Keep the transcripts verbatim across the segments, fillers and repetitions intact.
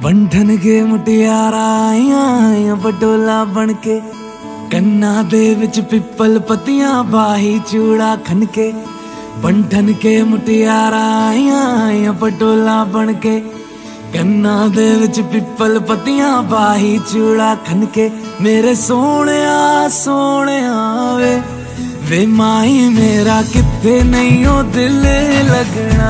बंधन के मुटियारा आइयां पटोला बन के, कन्ना दे विच पिपल पतियां बाही चूड़ा खनके। बंधन के मुटियारा आइयां पटोला बन के, कन्ना दे विच पिपल पतियां बाही चूड़ा खनके। मेरे सोने सोने वे वे माही मेरा किथे नहीं ओ दिल लगना।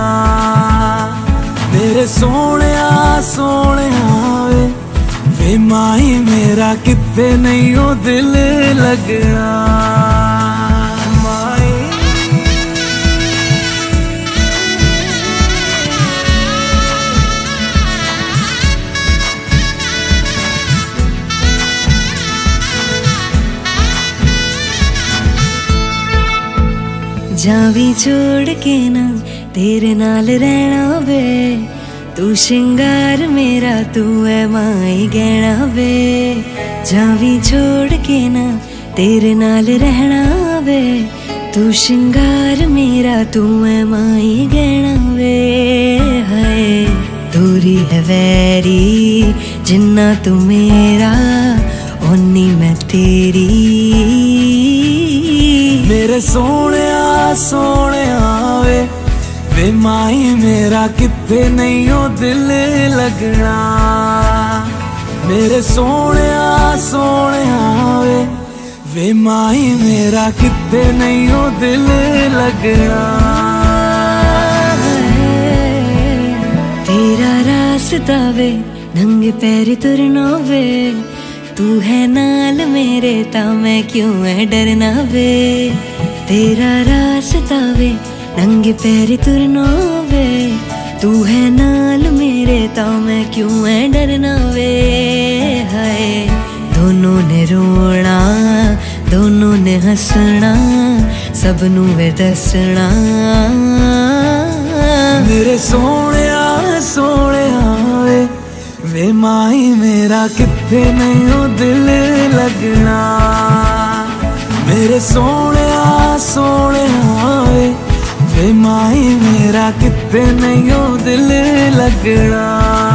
मेरे सोने सोने वे वे माही मेरा किथे नहीं ओ दिल लगना। जावी छोड़ के ना तेरे नाल रहना वे, तू श्रृंगार मेरा तू है माई गहना वे। जावी छोड़ के ना तेरे नाल रहना वे, तू श्रृंगार मेरा तू है माई गहना वे। हाय दूरी है वैरी जिन्ना तू मेरा ओनी मैं तेरी। मेरे सोने सोने वे वे माही मेरा किथे नहीं ओ दिल लगना। मेरे सोने सोने वे वे माही मेरा किथे नहीं ओ दिल लगना। तेरा रास्ता वे नंगे पैर तुरना वे, तू है नाल मेरे ता मैं क्यों है डरना वे। तेरा रास्ता वे नंगे पैर तुरना वे, तू है नाल मेरे ता मैं क्यों है डरना वे। हाय दोनों ने रोना दोनों ने हंसना सबनू वे दसना। मेरे सोने सोने वे वे माही मेरा किथे नहीं ओ दिल लगना। मेरे सोने सोने वे वे माही मेरा किथे नहीं ओ दिल लगना।